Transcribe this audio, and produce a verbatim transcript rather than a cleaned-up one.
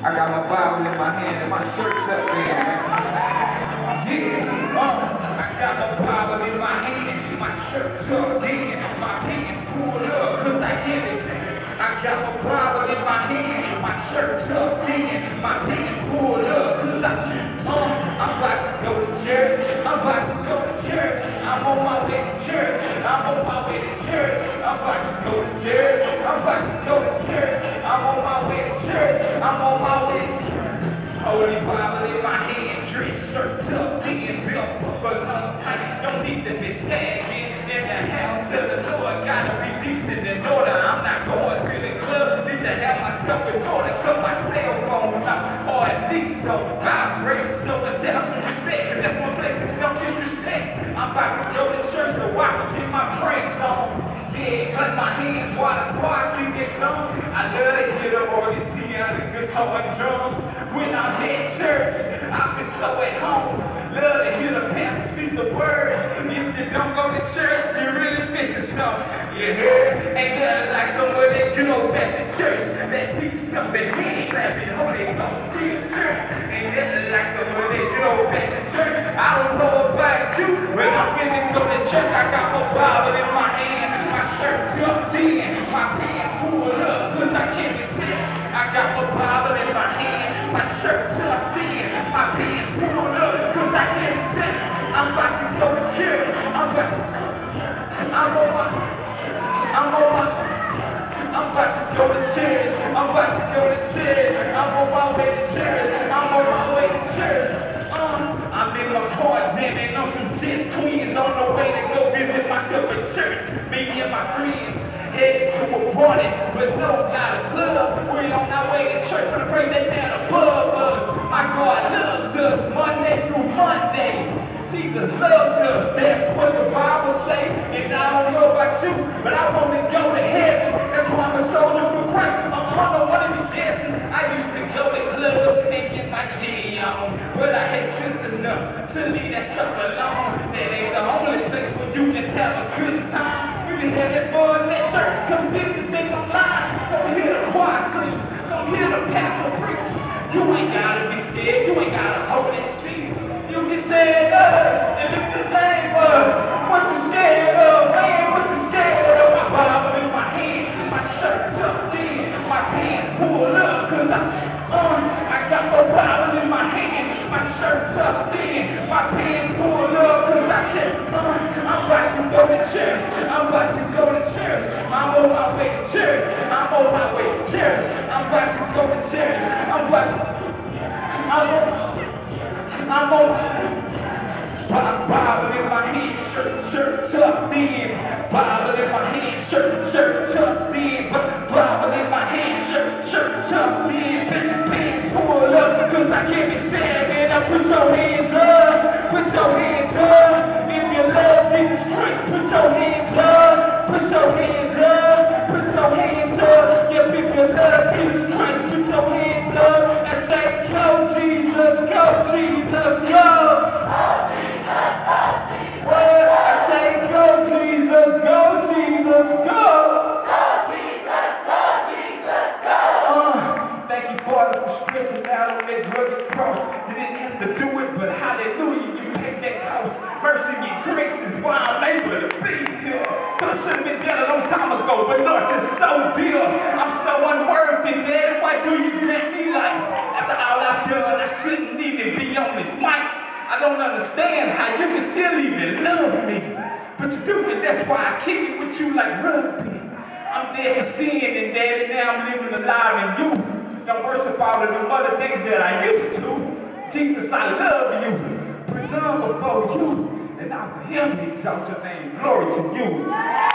I got my Bible in my hand and my shirt's up there, man. Yeah, uh, I got my Bible in my hand, my shirt tucked in, my pants pulled up, cause I get it. I got my Bible in my hand, my shirt tucked in, my pants pulled up, cause I, uh, I'm about to go to church, I'm about to go to church, I'm on my way to church, I'm on my way to church, I'm about to go to church, I'm about to go to church, I'm on my way to church, I'm on my way to church. Holy Bible in my hand, dress shirt tucked in, belt buckle on tight, don't need to be standing in the house of the Lord, gotta be decent in order, I'm not going to the club, need to have myself in order, cut my cell phone out, or at least so vibrate, so let's have some respect, cause that's one place that's no disrespect, I'm about to go to church so I can get my praise on. Yeah, cut my hands while the choir sing their songs. I love to hear the organ, piano, guitar, and drums. When I'm at church, I feel so at home. Love to hear the pastor speak the word. If you don't go to church, you're really missing something. You heard? Ain't nothing like somewhere that you know that's in church. That beat stumping, hand clapping, Holy Ghost, real church. Ain't nothing like somewhere that you know that's in church. I don't know about you, but I'm really go to church. I got my Bible in my hand. My shirt tucked in, my pants pulled up, cause I can't be sick. I got my Bible in my hand, my shirt tucked in, my pants pulled up, cause I can't be sick. I'm about to go to church, I'm about to go to church. I'm on my, I'm on my, I'm about to go to church, I'm about to go to church. I'm on my way to church, I'm on my way to church. Uh, I'm in my car jamming on some Jets twins on the way to go visit myself at church. Me and my friends headed to a party, but no, not a club. We're on our way to church for the praise that down above us. My God loves us Monday through Monday. Jesus loves us, that's what the Bible say. And I don't know about you, but I want to go to heaven. That's why I'm a soldier for Christ. I'm on one of these dances. I used to go to clubs and get my G on, but I had sense enough to leave that stuff alone. That ain't the only place where you can have a good time. You can have that fun at church. Come sit and think I'm lying. Come hear the choir sing. Come hear the pastor preach. You ain't gotta be scared. You ain't gotta hold that seat. You can stand up and lift this name up. What you scared of, man? What you scared of? My Bible in my hand, my shirt tucked in, my pants pulled up, cause I, uh, I got my Bible in my hand, my shirt tucked in, my pants pulled up, cause I can't, uh, I'm about to go to church, I'm about to go to church, I'm on my way to church, I'm on my way to church, I'm about to go to church, I'm about to, I'm on, I'm on, Bible in my hand, shirt, shirt tucked in, Bible in my hand, shirt, shirt tucked in, Bible in my hand, shirt, shirt tucked in, pants pulled up, cause I can't be sad, man. Now put your hands up, put your hands up, if you love Jesus Christ, put your hands up, put your hands up, put your hands up, yeah, if you love Jesus Christ, put your hands up, and say, go Jesus, go Jesus, go. Well, I say, go Jesus, go Jesus, go. Go Jesus, go Jesus, go. Uh, thank you, Father, for stretching out on that rugged cross. You didn't have to do it, but hallelujah, you paid that cost. Mercy and grace is why I'm able to be here. Could have should have been dead a long time ago, but Lord, you're so dear. I'm so unworthy, Daddy. Why do you grant me life? After all I've done, I shouldn't even be on this mic. I don't understand how you can still even love me. But you do, and that's why I kick it with you like rugby. I'm dead in sin, and Daddy, now I'm living alive in you. Don't worship all of them other things that I used to. Jesus, I love you. Put love before you, and I will ever exalt your name. Glory to you.